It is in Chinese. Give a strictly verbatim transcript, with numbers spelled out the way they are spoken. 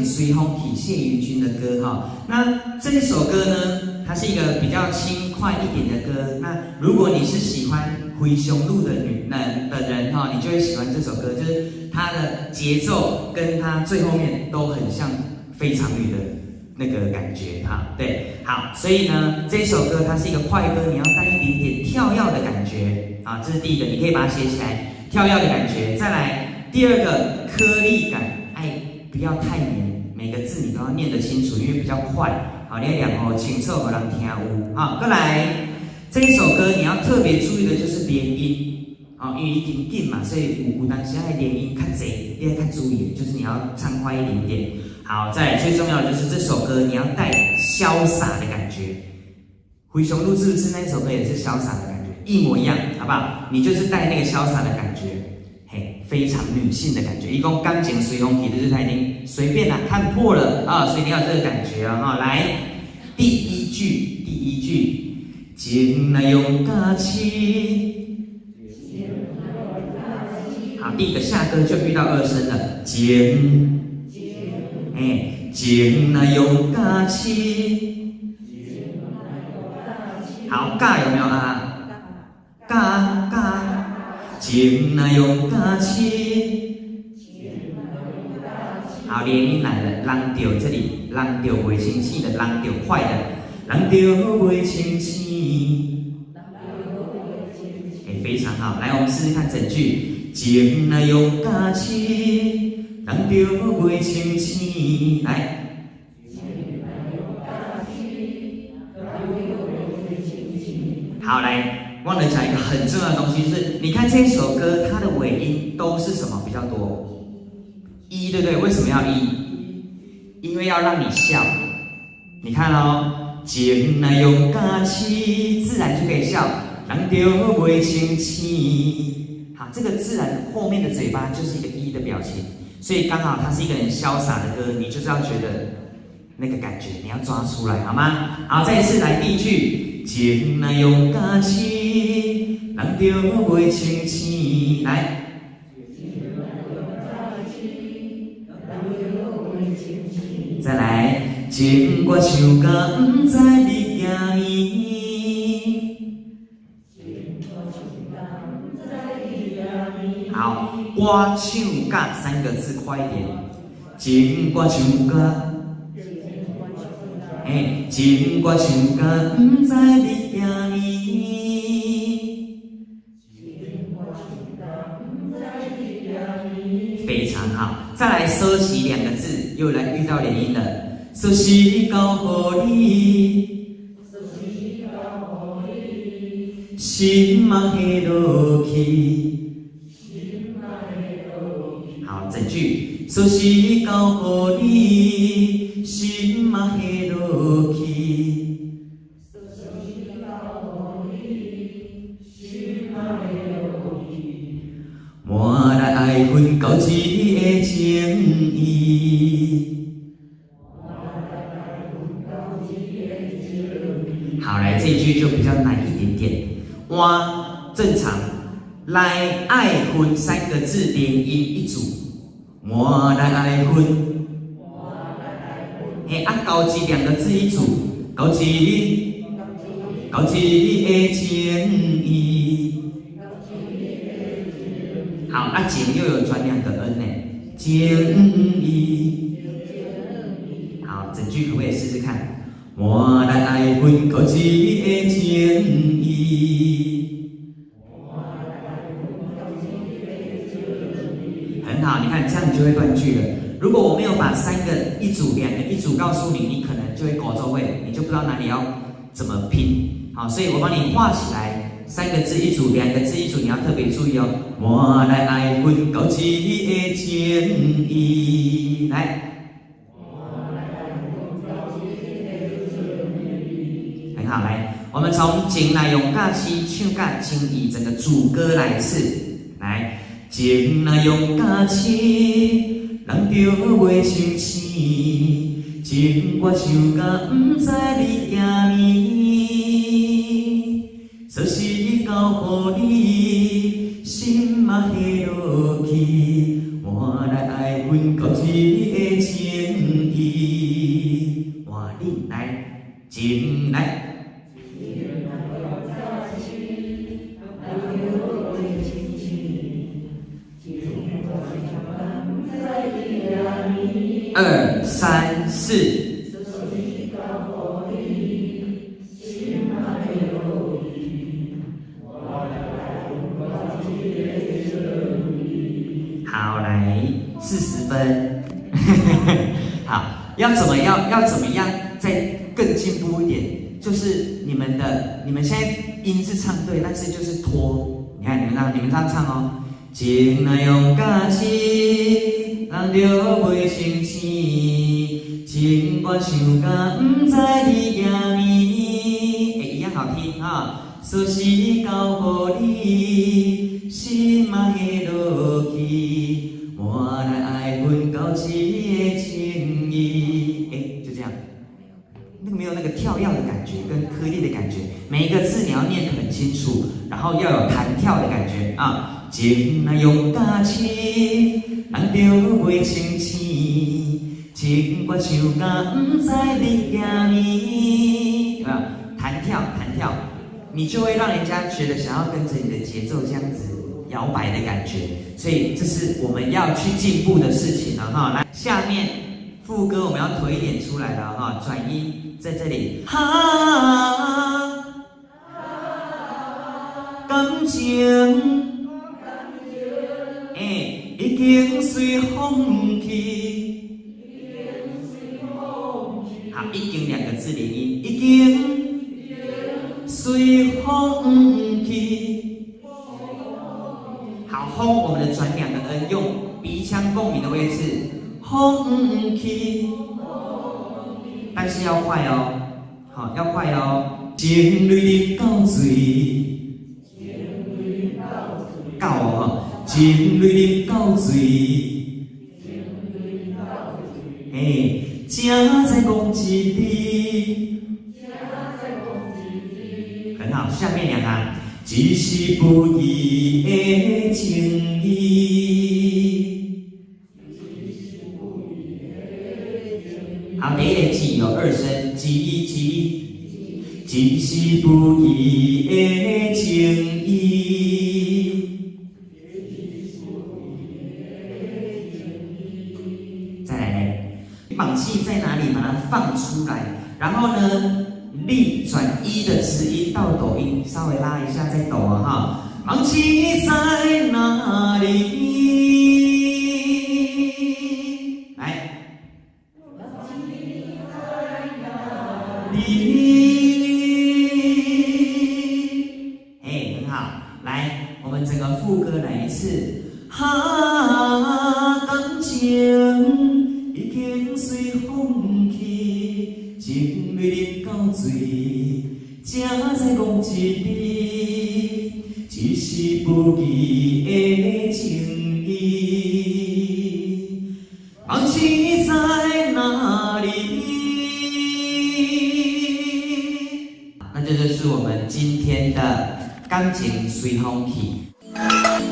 情随风起》谢宇君的歌哈。那这一首歌呢，它是一个比较轻快一点的歌。那如果你是喜欢回雄路的女人的人哈，你就会喜欢这首歌，就是它的节奏跟它最后面都很像非常女的那个感觉哈。对，好，所以呢，这首歌它是一个快歌，你要带一点点跳跃的感觉啊，这是第一个，你可以把它写起来，跳跃的感觉。再来第二个，颗粒感，哎，不要太黏，每个字你都要念得清楚，因为比较快。好，你要两哦，清楚有人听有。好，再来这一首歌你要特别注意的就是连音，哦，因为一点紧嘛，所以有有当时爱连音较济，你要较注意，就是你要唱快一点点。好，再来最重要的就是这首歌你要带潇洒的感觉。回雄路是不是那一首歌也是潇洒的感觉，一模一样，好不好？你就是带那个潇洒的感觉，嘿，非常女性的感觉。一共感情随风起，就是他已经随便啦看破了啊，所以你要有这个感觉啊。哈，来第一句，第一句，情来用假期。好，第一个下歌就遇到二声了，情。哎，情那用假期，好，假有没有啊？假假，情那用假期，好，连音来了，人着这里，人着袂清醒的，人着快的，人着袂清醒。哎，非常好，来，我们试试看整句，情那用假期。人着袂清醒，来。好，来，忘了讲一个很重要的东西，就是你看这首歌，它的尾音都是什么比较多？一，对不对？为什么要一？因为要让你笑。你看哦，情来用假期，自然就可以笑。人着袂清醒，好，这个自然后面的嘴巴就是一个一的表情。所以刚好它是一个很潇洒的歌，你就是要觉得那个感觉，你要抓出来，好吗？好，再一次来第一句，情来用假期，人着袂清醒，来。再来，情我唱甲不知你惊咪。好，我唱甲三个字快一点，情我唱甲，哎，情我唱甲不知你惊咪，非常好。再来，收起两个字，又来遇到连音了，收起交互你，心嘛下落去。好，整句，说是交互你，心嘛下落去。换来爱恨交织的情意。好，来这一句就比较难一点点。换正常，来爱恨三个字连音一组。换来爱恨，嘿，啊交织两个字一组，交织交织的情意。好，啊情又有转两个 n 呢，情意。好，整句可不可以试试看？换来爱恨交织的情意。很好，你看这样你就会断句了。如果我没有把三个一组、两个一组告诉你，你可能就会搞错位，你就不知道哪里要怎么拼。好，所以我帮你画起来，三个字一组，两个字一组，你要特别注意哦。换来爱恨交织的情意，来，很好，来，我们从情来用假期唱甲情意整个主歌来一次，来。情若用假期，人着袂清醒。情我唱甲不知你惊咪，说是交互你，心嘛下落去。换来爱恨交织的情来，情来。 二三四，好，来四十分，好，要怎么样？要怎么样再更进步一点？就是你们的，你们现在音是唱对，但是就是拖，你看你们让你们这样唱哦，情那用假痴。 人着袂生气，情愿想甲不知你行暝，哎，一样好听哈。说是交予你，心嘛会落去，换来爱恨交织的情意。哎，就这样，那个没有那个跳跃的感觉跟颗粒的感觉，每一个字你要念得很清楚，然后要有弹跳的感觉啊。情那用假痴。 人着袂生气，情愿想甲不知你行暝，啊，弹跳弹跳，你就会让人家觉得想要跟着你的节奏这样子摇摆的感觉，所以这是我们要去进步的事情了哈。来，下面副歌我们要推一点出来了哈，转音在这里，哈，感情。 已经随风去，好，已经两个字连音，已经随风去。好，风我们的转两个 n 用鼻腔共鸣的位置，风去，但是要快哦，好，要快哦，情泪到醉，到哦。 情泪到醉，哎，正在讲一字，很好。下面两行，只是不移的情意。好，第一个字有二声，记记，只是不移的情意。 膀气在哪里？把它放出来，然后呢，力转一的词音到抖音，稍微拉一下再抖啊哈。膀气在哪里？来，膀气在哪里？哎，很好，来，我们整个副歌来一次，哈，感情。 已经随风去，情泪到醉，正在讲一字，只是不记的情意。放弃在哪里？那这就是我们今天的钢琴随风去。